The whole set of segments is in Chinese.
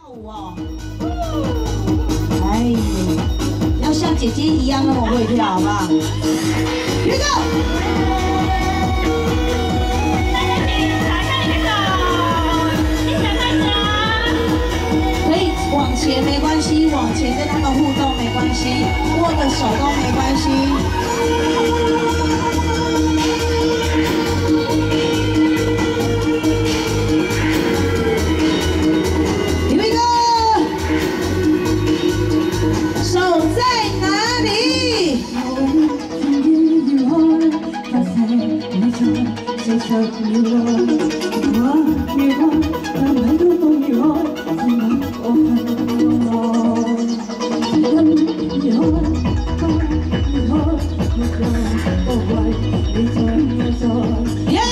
舞哦，哎，要像姐姐一样那么会跳，好不好？预告。 往前没关系，往前跟他们互动没关系，握个手都没关系。有一个手在哪里？耶！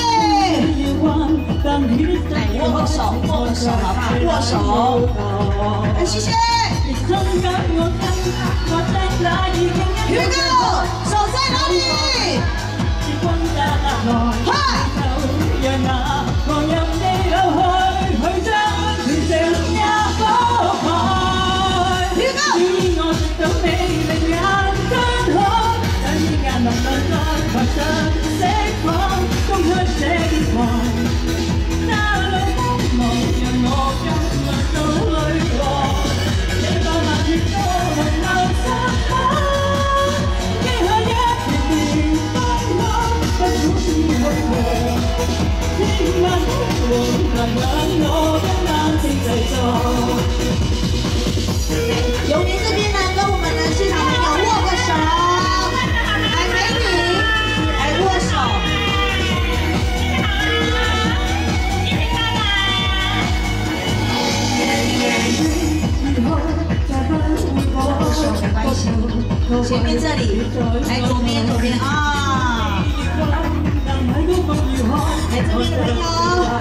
握个手，握个手，好不好？握手。哎，谢谢。预告，手在哪里？嗨！ 有您这边呢，跟我们的现场朋友握个手，来美女，来握手。握手没关系，前面这里，来左边，左边啊。来这边的朋友。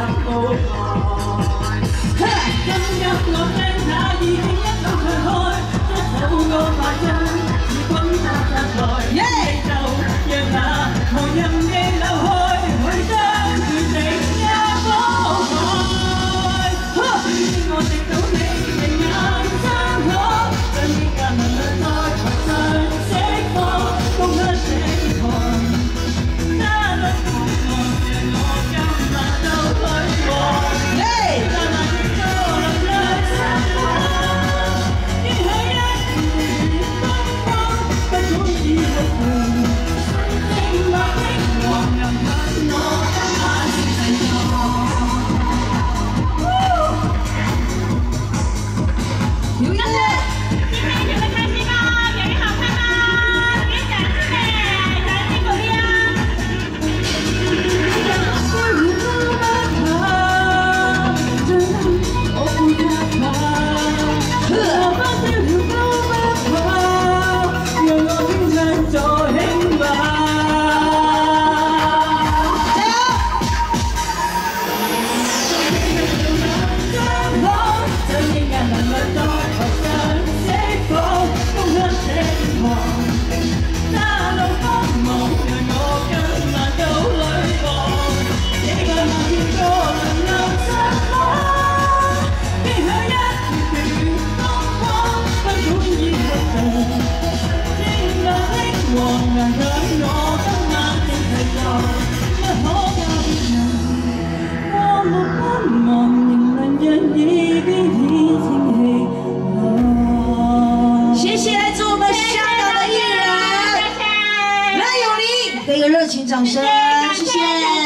谢谢来自我们香港的艺人，来有您，给个热情掌声，谢谢。